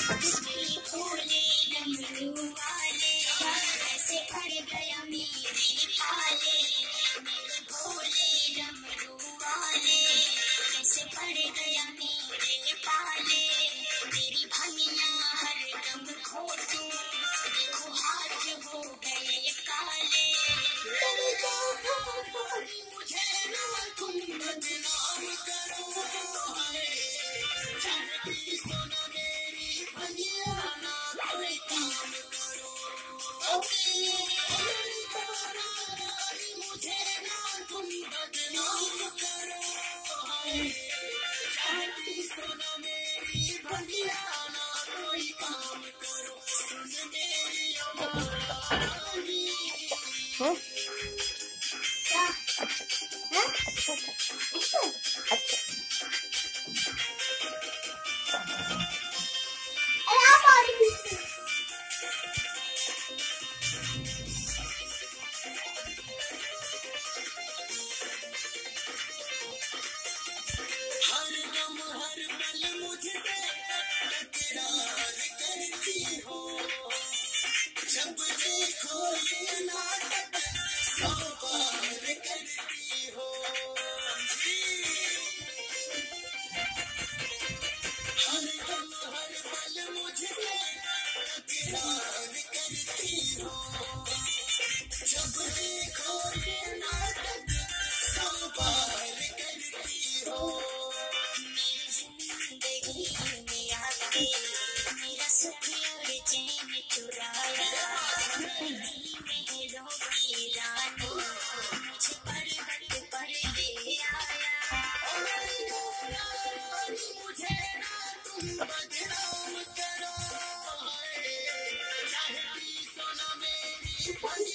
मेरे भोले डमरू वाले कैसे पड़ गया मेरे पाले, मेरे भोले डमरू वाले कैसे पड़ गया मेरे पाले। मेरी भंगिया हरदम खो तू, देखो हाथ हो गए काले। मुझे ना तुम बदनाम करो, चाहती सुनो मेरी भंगिया ना कोई काम करो। मुझे ना तुम बदनाम करो, चाहती सुनो मेरी भंगिया ना कोई काम करो। सुन मेरी आवाज़। क्या? अच्छा अच्छा अच्छा। हर दम हर पल मुझसे तकरार करती हो, जब देखो ये नाटक सौ बार करती हो। हर दम हर पल मुझसे तकरार करती हो, जब देखो ये नाटक सौ बार करती हो। मेरी जिंदगी में आके मेरा सुख और चैन चुराया, महलों की रानी मुझे पर्वत पर ले आया। मुझे ना तुम बदनाम करो, चाहती सुनो मेरी